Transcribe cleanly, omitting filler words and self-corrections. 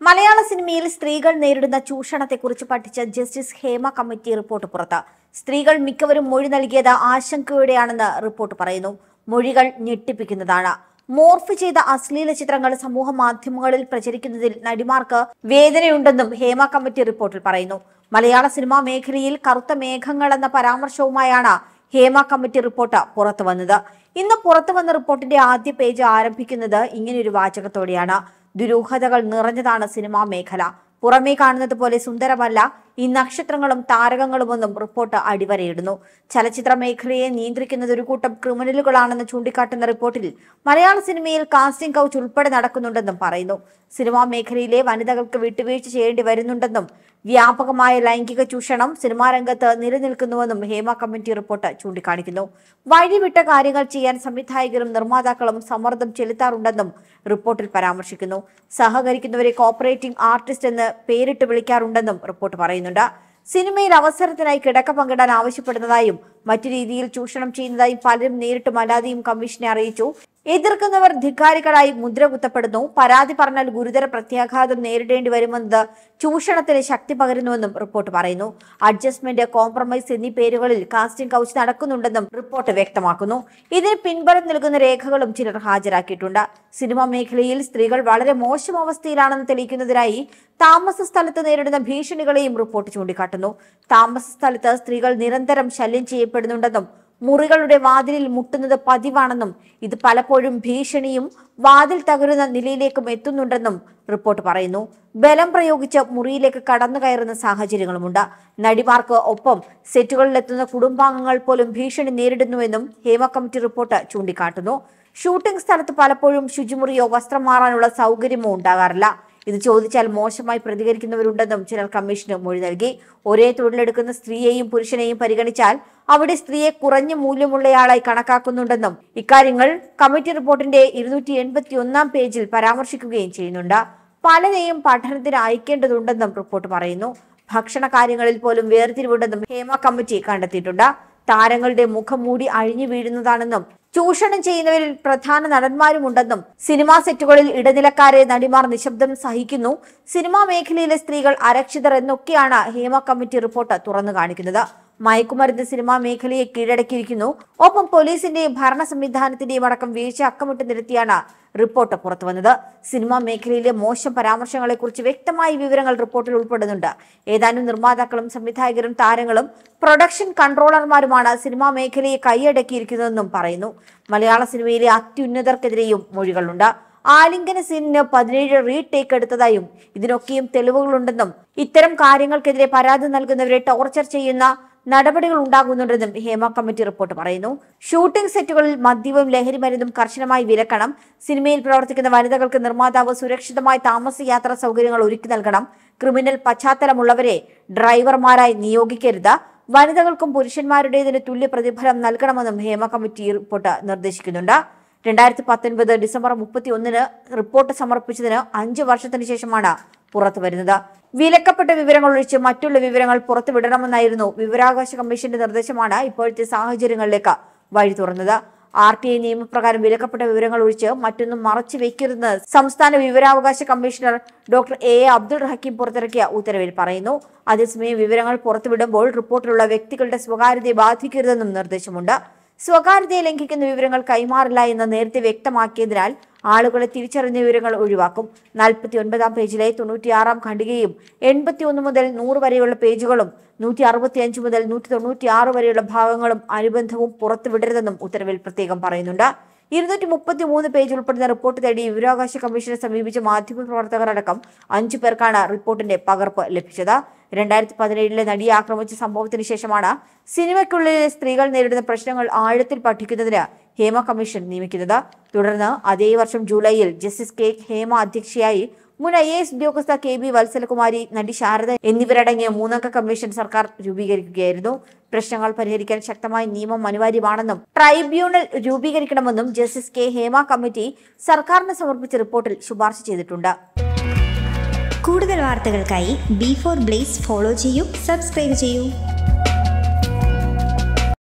മലയാള സിനിമയിൽ സ്ത്രീകൾ നേരിടുന്ന ചൂഷണത്തെക്കുറിച്ച് പഠിച്ച ജസ്റ്റിസ് ഹേമ കമ്മിറ്റി റിപ്പോർട്ട് പുറത്ത്. സ്ത്രീകൾ മിക്കവരും മൊഴി നൽകിയത് ആശങ്കയോടെയാണെന്ന് റിപ്പോർട്ട് പറയുന്നു. മൊഴികൾ ഞെട്ടിപ്പിക്കുന്നതാണ്. മോർഫ് ചെയ്ത അശ്ലീല ചിത്രങ്ങൾ സമൂഹ മാധ്യമങ്ങളിൽ പ്രചരിക്കുന്നതിൽ നടിമാർക്ക് വേദനയുണ്ടെന്നും ഹേമ കമ്മിറ്റി റിപ്പോർട്ടിൽ പറയുന്നു. മലയാള സിനിമാ മേഖലയിൽ കറുത്ത മേഘങ്ങൾ എന്ന പരാമർശവുമായാണ് ഹേമ കമ്മിറ്റി റിപ്പോർട്ട് പുറത്തു വന്നത്. ഇന്ന് പുറത്തു വന്ന റിപ്പോർട്ടിന്റെ ആദ്യ പേജ് ആരംഭിക്കുന്നത് ഇങ്ങനെയൊരു വാചകത്തോടെയാണ്: ദുരൂഹതകൾ നിറഞ്ഞതാണ് സിനിമാ മേഖല. പുറമേ കാണുന്നത് പോലെ സുന്ദരമല്ല ഈ നക്ഷത്രങ്ങളും താരകങ്ങളുമൊന്നും റിപ്പോർട്ട് അടിവരയിടുന്നു. ചലച്ചിത്ര മേഖലയെ നിയന്ത്രിക്കുന്നത് ഒരു കൂട്ടം ക്രിമിനലുകളാണെന്ന് ചൂണ്ടിക്കാട്ടുന്ന റിപ്പോർട്ടിൽ മലയാള സിനിമയിൽ കാസ്റ്റിംഗ് കൗച്ച് ഉൾപ്പെടെ നടക്കുന്നുണ്ടെന്നും പറയുന്നു. സിനിമാ മേഖലയിലെ വനിതകൾക്ക് വിട്ടുവീഴ്ച ചെയ്യേണ്ടി വരുന്നുണ്ടെന്നും വ്യാപകമായ ലൈംഗിക ചൂഷണം സിനിമാ രംഗത്ത് നിലനിൽക്കുന്നുവെന്നും ഹേമ കമ്മിറ്റി റിപ്പോർട്ട് ചൂണ്ടിക്കാണിക്കുന്നു. വഴിവിട്ട കാര്യങ്ങൾ ചെയ്യാൻ സംവിധായകരും നിർമ്മാതാക്കളും സമ്മർദ്ദം ചെലുത്താറുണ്ടെന്നും റിപ്പോർട്ടിൽ പരാമർശിക്കുന്നു. സഹകരിക്കുന്നവരെ കോപ്പറേറ്റിംഗ് ആർട്ടിസ്റ്റ് എന്ന് പേരിട്ട് വിളിക്കാറുണ്ടെന്നും റിപ്പോർട്ട് പറയുന്നുണ്ട്. സിനിമയിൽ അവസരത്തിനായി കിടക്ക പങ്കിടാൻ ആവശ്യപ്പെടുന്നതായും മറ്റു രീതിയിൽ ചൂഷണം ചെയ്യുന്നതായും പലരും നേരിട്ടും അല്ലാതെയും കമ്മീഷനെ അറിയിച്ചു. എതിർക്കുന്നവർ ധിക്കാരികളായി മുദ്ര കുത്തപ്പെടുന്നു. പരാതി പറഞ്ഞാൽ ഗുരുതര പ്രത്യാഘാതം നേരിടേണ്ടി വരുമെന്നത് ചൂഷണത്തിന് ശക്തി പകരുന്നുവെന്നും റിപ്പോർട്ട് പറയുന്നു. അഡ്ജസ്റ്റ്മെന്റ്, കോംപ്രമൈസ് എന്നീ പേരുകളിൽ കാസ്റ്റിംഗ് കൗച്ച് നടക്കുന്നുണ്ടെന്നും റിപ്പോർട്ട് വ്യക്തമാക്കുന്നു. ഇതിന് പിൻബലം നൽകുന്ന രേഖകളും ചിലർ ഹാജരാക്കിയിട്ടുണ്ട്. സിനിമാ മേഖലയിൽ സ്ത്രീകൾ വളരെ മോശം അവസ്ഥയിലാണെന്ന് തെളിയിക്കുന്നതിനായി താമസ സ്ഥലത്ത് നേരിടുന്ന ഭീഷണികളെയും റിപ്പോർട്ട് ചൂണ്ടിക്കാട്ടുന്നു. താമസ സ്ഥലത്ത് സ്ത്രീകൾ നിരന്തരം ശല്യം ചെയ്യപ്പെടുന്നുണ്ടെന്നും മുറികളുടെ വാതിലിൽ മുട്ടുന്നത് പതിവാണെന്നും ഇത് പലപ്പോഴും ഭീഷണിയും വാതിൽ തകരുന്ന നിലയിലേക്കും എത്തുന്നുണ്ടെന്നും റിപ്പോർട്ട് പറയുന്നു. ബലം പ്രയോഗിച്ച് മുറിയിലേക്ക് കടന്നു കയറുന്ന സാഹചര്യങ്ങളുമുണ്ട്. നടിമാർക്ക് ഒപ്പം സെറ്റുകളിലെത്തുന്ന കുടുംബാംഗങ്ങൾ പോലും ഭീഷണി നേരിടുന്നുവെന്നും ഹേമ കമ്മിറ്റി റിപ്പോർട്ട് ചൂണ്ടിക്കാട്ടുന്നു. ഷൂട്ടിംഗ് സ്ഥലത്ത് പലപ്പോഴും ശുചിമുറിയോ വസ്ത്രം മാറാനുള്ള സൗകര്യമോ ഉണ്ടാകാറില്ല. ഇത് ചോദിച്ചാൽ മോശമായി പ്രതികരിക്കുന്നവരുണ്ടെന്നും ചിലർ കമ്മീഷന് മൊഴി നൽകി. ഒരേ തൊഴിലെടുക്കുന്ന സ്ത്രീയെയും പുരുഷനെയും പരിഗണിച്ചാൽ അവിടെ സ്ത്രീയെ കുറഞ്ഞ മൂല്യമുള്ളയാളായി കണക്കാക്കുന്നുണ്ടെന്നും ഇക്കാര്യങ്ങൾ കമ്മിറ്റി റിപ്പോർട്ടിന്റെ 281 പേജിൽ പരാമർശിക്കുകയും ചെയ്യുന്നുണ്ട്. പലരെയും പഠനത്തിന് അയക്കേണ്ടതുണ്ടെന്നും റിപ്പോർട്ട് പറയുന്നു. ഭക്ഷണ കാര്യങ്ങളിൽ പോലും വേർതിരിവുണ്ടെന്നും ഹേമ കമ്മിറ്റി കണ്ടെത്തിയിട്ടുണ്ട്. താരങ്ങളുടെ മുഖം മൂടി അഴിഞ്ഞു വീഴുന്നതാണെന്നും ചൂഷണം ചെയ്യുന്നവരിൽ പ്രധാന നടന്മാരുമുണ്ടെന്നും സിനിമാ സെറ്റുകളിൽ ഇടനിലക്കാരെ നടിമാർ നിശബ്ദം സഹിക്കുന്നു. സിനിമാ മേഖലയിലെ സ്ത്രീകൾ അരക്ഷിതർ എന്നൊക്കെയാണ് ഹേമ കമ്മിറ്റി റിപ്പോർട്ട് തുറന്നു കാണിക്കുന്നത്. മയക്കുമരുന്ന് സിനിമാ മേഖലയെ കീഴടക്കിയിരിക്കുന്നു. ഒപ്പം പോലീസിന്റെയും ഭരണ സംവിധാനത്തിന്റെയും അടക്കം വീഴ്ച അക്കമിട്ട് നിരത്തിയാണ് റിപ്പോർട്ട് പുറത്തുവന്നത്. സിനിമാ മേഖലയിലെ മോശം പരാമർശങ്ങളെക്കുറിച്ച് വ്യക്തമായ വിവരങ്ങൾ റിപ്പോർട്ടിൽ ഉൾപ്പെടുന്നുണ്ട്. ഏതാനും നിർമ്മാതാക്കളും സംവിധായകരും താരങ്ങളും പ്രൊഡക്ഷൻ കൺട്രോളർമാരുമാണ് സിനിമാ മേഖലയെ കൈയടക്കിയിരിക്കുന്നതെന്നും പറയുന്നു. മലയാള സിനിമയിലെ അത്യുന്നതർക്കെതിരെയും മൊഴികളുണ്ട്. ആലിംഗന സീനിന് 17 റീടേക്ക് എടുത്തതായും ഇതിനൊക്കെയും തെളിവുകളുണ്ടെന്നും ഇത്തരം കാര്യങ്ങൾക്കെതിരെ പരാതി നൽകുന്നവരെ ടോർച്ചർ ചെയ്യുന്ന നടപടികൾ ഉണ്ടാകുന്നുണ്ടെന്നും ഹേമ കമ്മിറ്റി റിപ്പോർട്ട് പറയുന്നു. ഷൂട്ടിംഗ് സെറ്റുകളിൽ മദ്യവും ലഹരിമരുന്നും കർശനമായി വിലക്കണം. സിനിമയിൽ പ്രവർത്തിക്കുന്ന വനിതകൾക്ക് നിർമ്മാതാവ് സുരക്ഷിതമായ താമസ യാത്രാ സൗകര്യങ്ങൾ ഒരുക്കി നൽകണം. ക്രിമിനൽ പശ്ചാത്തലമുള്ളവരെ ഡ്രൈവർമാരായി നിയോഗിക്കരുത്. വനിതകൾക്കും പുരുഷന്മാരുടേതിന് തുല്യ പ്രതിഫലം നൽകണമെന്നും ഹേമ കമ്മിറ്റി റിപ്പോർട്ട് നിർദ്ദേശിക്കുന്നുണ്ട്. 2019 ഡിസംബർ 31 റിപ്പോർട്ട് സമർപ്പിച്ചതിന് 5 വർഷത്തിന് ശേഷമാണ് പുറത്തു വരുന്നത്. വിലക്കപ്പെട്ട വിവരങ്ങൾ ഒഴിച്ച് മറ്റുള്ള വിവരങ്ങൾ പുറത്തുവിടണമെന്നായിരുന്നു വിവരാവകാശ കമ്മീഷന്റെ നിർദ്ദേശമാണ് ഇപ്പോഴത്തെ സാഹചര്യങ്ങളിലേക്ക് വഴി തുറന്നത്. RTI നിയമപ്രകാരം വിലക്കപ്പെട്ട വിവരങ്ങൾ ഒഴിച്ച് മറ്റൊന്നും മറച്ചു വെക്കരുതെന്ന് സംസ്ഥാന വിവരാവകാശ commissioner doctor A. Abdul Hakeem പുറത്തിറക്കിയ ഉത്തരവിൽ പറയുന്നു. അതേസമയം വിവരങ്ങൾ പുറത്തുവിടുമ്പോൾ റിപ്പോർട്ടിലുള്ള വ്യക്തികളുടെ സ്വകാര്യതയെ ബാധിക്കരുതെന്നും നിർദ്ദേശമുണ്ട്. സ്വകാര്യതയെ ലംഘിക്കുന്ന വിവരങ്ങൾ കൈമാറില്ല എന്ന് നേരത്തെ വ്യക്തമാക്കിയതിനാൽ ആളുകളെ തിരിച്ചറിഞ്ഞ വിവരങ്ങൾ ഒഴിവാക്കും. 49 പേജിലെ 96 ഖണ്ഡികയും 81 മുതൽ 100 വരെയുള്ള പേജുകളും 165 മുതൽ 196 വരെയുള്ള ഭാഗങ്ങളും അനുബന്ധവും പുറത്തുവിടരുതെന്നും ഉത്തരവിൽ പ്രത്യേകം പറയുന്നുണ്ട്. 233 പേജ് ഉൾപ്പെടുന്ന റിപ്പോർട്ട് തേടി വിവരാവകാശ കമ്മീഷനെ സമീപിച്ച മാധ്യമപ്രവർത്തകർ അടക്കം 5 പേർക്കാണ് റിപ്പോർട്ടിന്റെ പകർപ്പ് ലഭിച്ചത്. 2017 നടിയെ ആക്രമിച്ച സംഭവത്തിന് ശേഷമാണ് സിനിമയ്ക്കുള്ളിലെ സ്ത്രീകൾ നേരിടുന്ന പ്രശ്നങ്ങൾ ആഴത്തിൽ പഠിക്കുന്നതിന് ഹേമ കമ്മീഷൻ നിയമിക്കുന്നത്. തുടർന്ന് അതേ വർഷം ജൂലൈയിൽ ജസ്റ്റിസ് K. ഹേമ അധ്യക്ഷയായി മുൻ IAS ഉദ്യോഗസ്ഥ KB വത്സലകുമാരി, നടി ശാരദ എന്നിവരടങ്ങിയ 3-അംഗ കമ്മീഷൻ സർക്കാർ രൂപീകരിക്കുകയായിരുന്നു. പ്രശ്നങ്ങൾ പരിഹരിക്കാൻ ശക്തമായ നിയമം അനിവാര്യമാണെന്നും ട്രൈബ്യൂണൽ രൂപീകരിക്കണമെന്നും ജസ്റ്റിസ് K. ഹേമ കമ്മിറ്റി സർക്കാരിന് സമർപ്പിച്ച റിപ്പോർട്ടിൽ ശുപാർശ ചെയ്തിട്ടുണ്ട്. കൂടുതൽ വാർത്തകൾക്കായി B4 Blaze ഫോളോ ചെയ്യൂ, സബ്സ്ക്രൈബ് ചെയ്യൂ.